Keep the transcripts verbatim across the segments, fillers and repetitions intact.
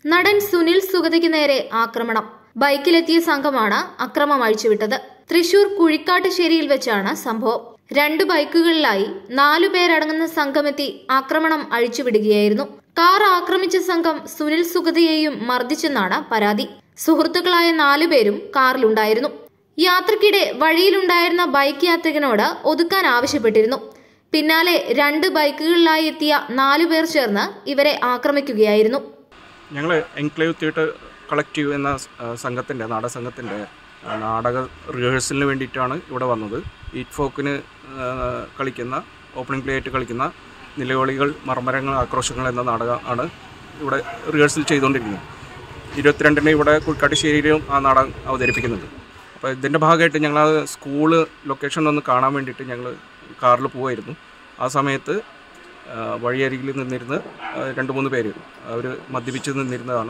നടൻ സുനിൽ സുഗതയ്ക്ക് നേരെ ആക്രമണം. ബൈക്കിലെത്തിയ സംഘമാണ് അക്രമം അഴിച്ചുവിട്ടത്. തൃശൂർ കുഴിക്കാട്ടുശ്ശേരിയിൽ വെച്ചാണ് സംഭവം. രണ്ട് ബൈക്കുകളിലായി നാലു പേരടങ്ങുന്ന സംഘമെത്തി ആക്രമണം അഴിച്ചുവിടുകയായിരുന്നു. കാർ ആക്രമിച്ച സംഘം സുനിൽ സുഗതയെയും മർദ്ദിച്ചെന്നാണ് പരാതി. സുഹൃത്തുക്കളായ നാലുപേരും കാറിലുണ്ടായിരുന്നു. യാത്രക്കിടെ വഴിയിലുണ്ടായിരുന്ന ബൈക്ക് യാത്രികനോട് ഒതുക്കാൻ ആവശ്യപ്പെട്ടിരുന്നു. പിന്നാലെ രണ്ട് ബൈക്കുകളിലായി എത്തിയ നാലുപേർ ചേർന്ന് ഇവരെ ആക്രമിക്കുകയായിരുന്നു. ഞങ്ങൾ എൻക്ലേവ് തിയേറ്റർ കളക്റ്റീവ് എന്ന സംഘത്തിൻ്റെ നാടക സംഘത്തിൻ്റെ നാടക റിഹേഴ്സലിന് വേണ്ടിയിട്ടാണ് ഇവിടെ വന്നത്. ഈറ്റ് ഫോക്കിന് കളിക്കുന്ന ഓപ്പണിംഗ് പ്ലേ ആയിട്ട് കളിക്കുന്ന നിലവിളികൾ മർമ്മരങ്ങൾ ആക്രോശങ്ങൾ എന്ന നാടകം ആണ് ഇവിടെ റിഹേഴ്സൽ ചെയ്തുകൊണ്ടിരിക്കുന്നത്. ഇരുപത്തിരണ്ടിന് ഇവിടെ കുഴിക്കാട്ടുശ്ശേരിയിലും ആ നാടകം അവതരിപ്പിക്കുന്നുണ്ട്. അപ്പോൾ ഇതിൻ്റെ ഭാഗമായിട്ട് ഞങ്ങൾ ആ സ്കൂള് ലൊക്കേഷൻ ഒന്ന് കാണാൻ വേണ്ടിയിട്ട് ഞങ്ങൾ കാറിൽ പോവായിരുന്നു. ആ സമയത്ത് വഴിയരികിൽ നിന്നിരുന്ന് രണ്ട് മൂന്ന് പേര് അവർ മദ്യപിച്ച് നിന്നിരുന്നതാണ്.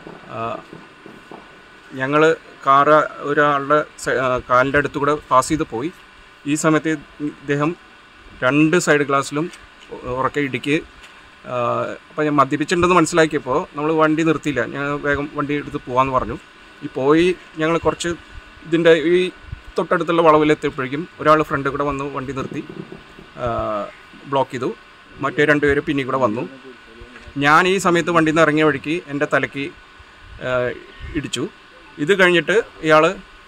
ഞങ്ങൾ കാറ് ഒരാളുടെ കാലിൻ്റെ അടുത്ത് കൂടെ പാസ് ചെയ്ത് പോയി. ഈ സമയത്ത് ഇദ്ദേഹം രണ്ട് സൈഡ് ഗ്ലാസ്സിലും ഉറക്കെ ഇടിക്ക്. അപ്പോൾ ഞാൻ മദ്യപിച്ചിട്ടുണ്ടെന്ന് മനസ്സിലാക്കിയപ്പോൾ നമ്മൾ വണ്ടി നിർത്തിയില്ല. ഞങ്ങൾ വേഗം വണ്ടി എടുത്ത് പോകാമെന്ന് പറഞ്ഞു. ഈ പോയി ഞങ്ങൾ കുറച്ച് ഇതിൻ്റെ ഈ തൊട്ടടുത്തുള്ള വളവിലെത്തിയപ്പോഴേക്കും ഒരാൾ ഫ്രണ്ട് കൂടെ വന്നു വണ്ടി നിർത്തി ബ്ലോക്ക് ചെയ്തു. മറ്റേ രണ്ടുപേര് പിന്നീട് കൂടെ വന്നു. ഞാൻ ഈ സമയത്ത് വണ്ടിയിൽ നിന്ന് ഇറങ്ങിയ വഴിക്ക് എൻ്റെ തലയ്ക്ക് ഇടിച്ചു. ഇത് കഴിഞ്ഞിട്ട് ഇയാൾ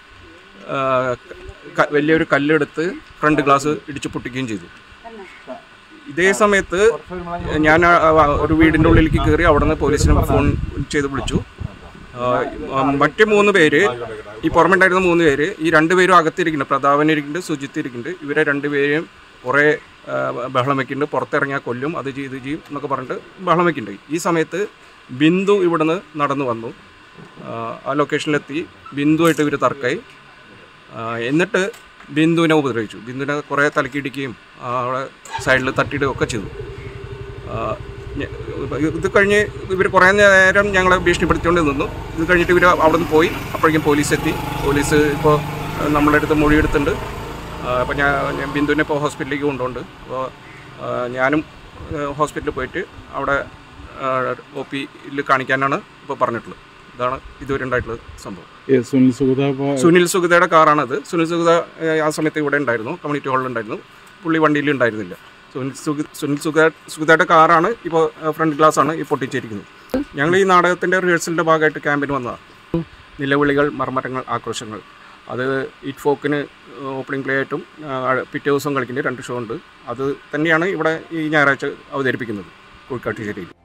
വലിയൊരു കല്ലെടുത്ത് ഫ്രണ്ട് ഗ്ലാസ് ഇടിച്ച് പൊട്ടിക്കുകയും ചെയ്തു. ഇതേ സമയത്ത് ഞാൻ ഒരു വീടിൻ്റെ ഉള്ളിലേക്ക് കയറി അവിടെ നിന്ന് പോലീസിനെ ഫോൺ ചെയ്ത് വിളിച്ചു. മറ്റ് മൂന്ന് പേര്, ഈ പുറമുണ്ടായിരുന്ന മൂന്ന് പേര്, ഈ രണ്ടുപേരും അകത്തിരിക്കുന്നുണ്ട്. പ്രതാപൻ ഇരിക്കുന്നുണ്ട്, സുജിത്ത് ഇരിക്കുന്നുണ്ട്. ഇവരെ രണ്ടുപേരെയും കുറേ ബഹളം വയ്ക്കുന്നുണ്ട്. പുറത്തിറങ്ങിയാൽ കൊല്ലും, അത് ചെയ്ത് ചെയ്യും എന്നൊക്കെ പറഞ്ഞിട്ട് ബഹളം വയ്ക്കുന്നുണ്ട്. ഈ സമയത്ത് ബിന്ദു ഇവിടുന്ന് നടന്നു വന്നു. ആ ലൊക്കേഷനിലെത്തി ബിന്ദുവായിട്ട് ഇവർ തർക്കമായി. എന്നിട്ട് ബിന്ദുവിനെ ഉപദ്രവിച്ചു. ബിന്ദുവിനെ കുറേ തലക്കിടിക്കുകയും അവിടെ സൈഡിൽ തട്ടിയിടുകയും ഒക്കെ ചെയ്തു. ഇത് കഴിഞ്ഞ് ഇവർ കുറേ നേരം ഞങ്ങളെ ഭീഷണിപ്പെടുത്തിക്കൊണ്ട് നിന്നു. ഇത് കഴിഞ്ഞിട്ട് ഇവർ അവിടെ നിന്ന് പോയി. അപ്പോഴേക്കും പോലീസ് എത്തി. പോലീസ് ഇപ്പോൾ നമ്മളുടെ അടുത്ത് മൊഴിയെടുത്തിട്ടുണ്ട്. അപ്പോൾ ഞാൻ ബിന്ദുവിനെ ഇപ്പോൾ ഹോസ്പിറ്റലിലേക്ക് കൊണ്ടുപോകുന്നുണ്ട്. അപ്പോൾ ഞാനും ഹോസ്പിറ്റലിൽ പോയിട്ട് അവിടെ ഒ പിയിൽ കാണിക്കാനാണ് ഇപ്പോൾ പറഞ്ഞിട്ടുള്ളത്. ഇതാണ് ഇതുവരെ ഉണ്ടായിട്ടുള്ള സംഭവം. സുനിൽ സുഖത സുനിൽ സുഖതയുടെ കാറാണത്. സുനിൽ സുഖത ആ സമയത്ത് ഇവിടെ ഉണ്ടായിരുന്നു, കമ്മ്യൂണിറ്റി ഹാളിൽ ഉണ്ടായിരുന്നു. പുള്ളി വണ്ടിയിൽ ഉണ്ടായിരുന്നില്ല. സുനിൽ സുഖ സുനിൽ സുഖ സുഖതയുടെ കാറാണ് ഇപ്പോൾ ഫ്രണ്ട് ഗ്ലാസ് ആണ് ഈ പൊട്ടിച്ചിരിക്കുന്നത്. ഞങ്ങൾ ഈ നാടകത്തിൻ്റെ റിഹേഴ്സലിൻ്റെ ഭാഗമായിട്ട് ക്യാമ്പിന് വന്നതാണ്. നിലവിളികൾ മർമ്മരങ്ങൾ ആക്രോശങ്ങൾ അത് ഈറ്റ് ഫോക്കിന് ഓപ്പണിംഗ് പ്ലേ ആയിട്ടും പിറ്റേ ദിവസം കളിക്കുന്ന രണ്ട് ഷോ ഉണ്ട്. അത് തന്നെയാണ് ഇവിടെ ഈ ഞായറാഴ്ച അവതരിപ്പിക്കുന്നത് കുഴിക്കാട്ടുശ്ശേരിയിൽ.